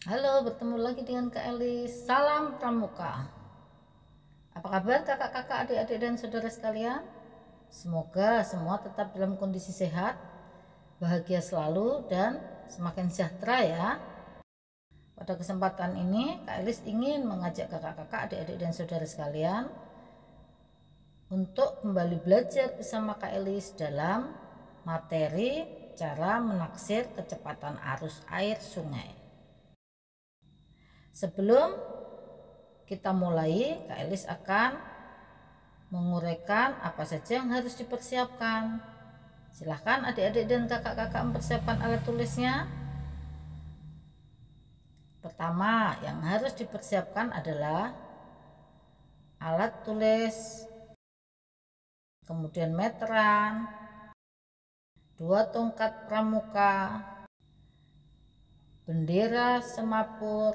Halo, bertemu lagi dengan Kak Elis. Salam Pramuka. Apa kabar kakak-kakak, adik-adik dan saudara sekalian? Semoga semua tetap dalam kondisi sehat, bahagia selalu dan semakin sejahtera ya. Pada kesempatan ini Kak Elis ingin mengajak kakak-kakak, adik-adik dan saudara sekalian untuk kembali belajar bersama Kak Elis dalam materi cara menaksir kecepatan arus air sungai. Sebelum kita mulai, Kak Elis akan menguraikan apa saja yang harus dipersiapkan. Silahkan adik-adik dan kakak-kakak mempersiapkan alat tulisnya. Pertama yang harus dipersiapkan adalah alat tulis, kemudian meteran, 2 tongkat pramuka, bendera semapur,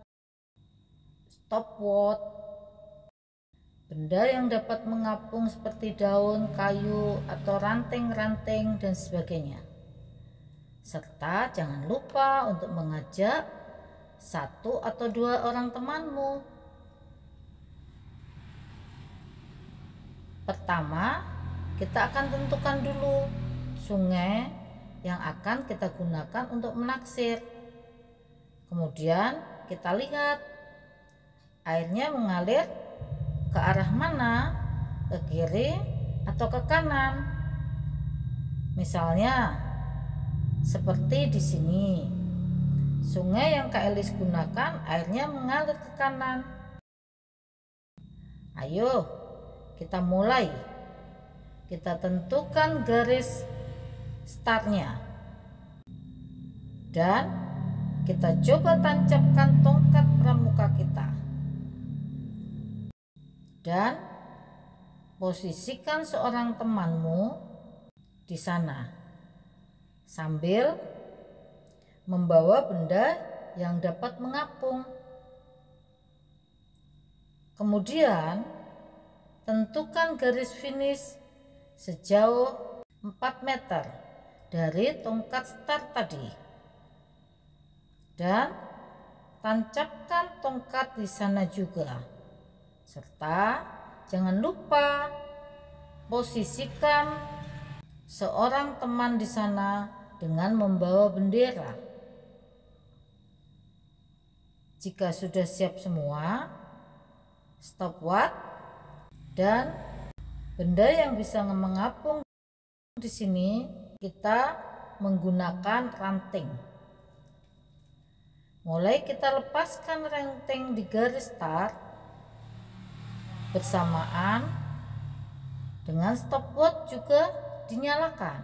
stopwatch, benda yang dapat mengapung seperti daun, kayu, atau ranting-ranting dan sebagainya. Serta jangan lupa untuk mengajak 1 atau 2 orang temanmu. Pertama, kita akan tentukan dulu sungai yang akan kita gunakan untuk menaksir. Kemudian kita lihat airnya mengalir ke arah mana, ke kiri atau ke kanan. Misalnya seperti di sini, sungai yang Kak Elis gunakan airnya mengalir ke kanan. Ayo kita mulai. Kita tentukan garis startnya dan kita coba tancapkan tongkat pramuka kita dan posisikan seorang temanmu di sana sambil membawa benda yang dapat mengapung. Kemudian tentukan garis finish sejauh 4 meter dari tongkat start tadi dan tancapkan tongkat di sana juga, serta jangan lupa posisikan seorang teman di sana dengan membawa bendera. Jika sudah siap semua, stopwatch dan benda yang bisa mengapung di sini kita menggunakan ranting. Mulai kita lepaskan ranting di garis start bersamaan dengan stopwatch juga dinyalakan.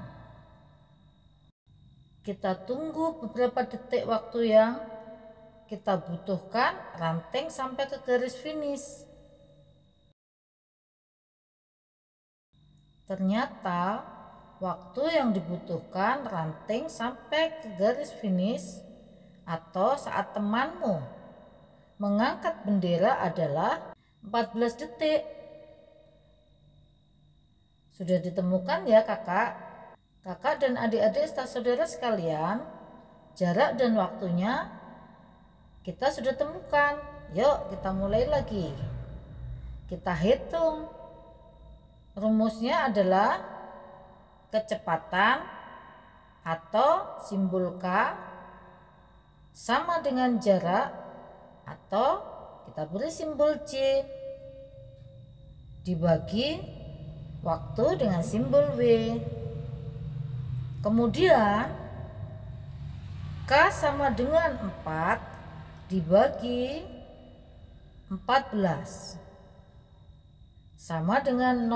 Kita tunggu beberapa detik waktu yang kita butuhkan ranting sampai ke garis finish. Ternyata waktu yang dibutuhkan ranting sampai ke garis finish atau saat temanmu mengangkat bendera adalah 14 detik. Sudah ditemukan ya kakak dan adik-adik serta saudara sekalian, jarak dan waktunya kita sudah temukan. Yuk kita mulai lagi. Kita hitung. Rumusnya adalah kecepatan atau simbol K sama dengan jarak atau kita beri simbol J dibagi waktu dengan simbol W. Kemudian K sama dengan 4 dibagi 14 sama dengan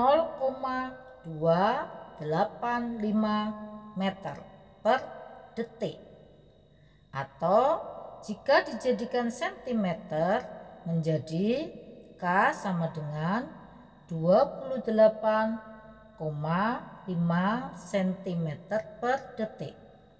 0,285 meter per detik, atau jika dijadikan sentimeter menjadi K sama dengan 28,5 cm per detik.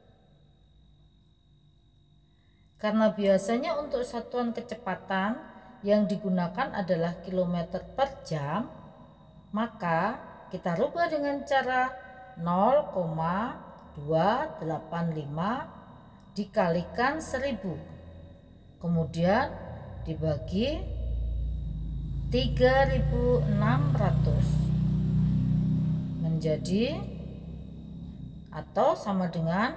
Karena biasanya untuk satuan kecepatan yang digunakan adalah kilometer per jam, maka kita rubah dengan cara 0,285 dikalikan 1000 kemudian dibagi 3.600 menjadi atau sama dengan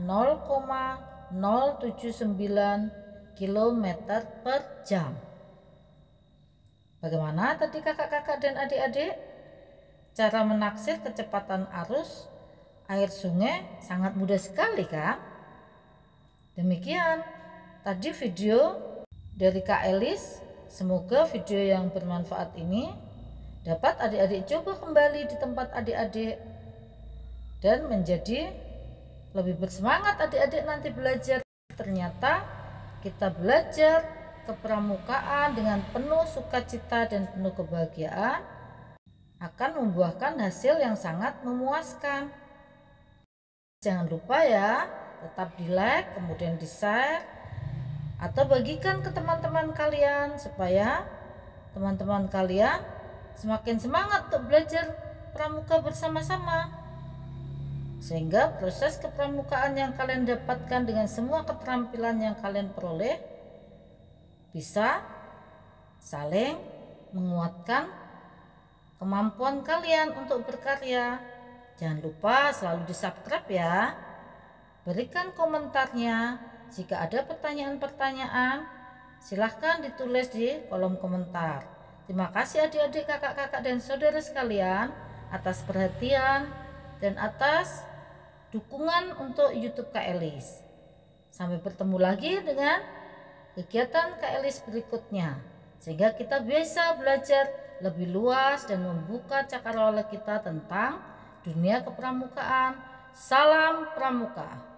0,079 km per jam. Bagaimana tadi kakak-kakak dan adik-adik? Cara menaksir kecepatan arus air sungai sangat mudah sekali kan? Demikian tadi video dari Kak Elis. Semoga video yang bermanfaat ini dapat adik-adik coba kembali di tempat adik-adik dan menjadi lebih bersemangat adik-adik nanti belajar. Ternyata kita belajar kepramukaan dengan penuh sukacita dan penuh kebahagiaan akan membuahkan hasil yang sangat memuaskan. Jangan lupa ya, tetap di like, kemudian di share atau bagikan ke teman-teman kalian supaya teman-teman kalian semakin semangat untuk belajar pramuka bersama-sama, sehingga proses kepramukaan yang kalian dapatkan dengan semua keterampilan yang kalian peroleh bisa saling menguatkan kemampuan kalian untuk berkarya. Jangan lupa selalu di subscribe ya. Berikan komentarnya. Jika ada pertanyaan-pertanyaan, silahkan ditulis di kolom komentar. Terima kasih adik-adik, kakak-kakak dan saudara sekalian atas perhatian dan atas dukungan untuk YouTube Kak Elis. Sampai bertemu lagi dengan kegiatan Kak Elis berikutnya, sehingga kita bisa belajar lebih luas dan membuka cakrawala kita tentang dunia kepramukaan. Salam Pramuka.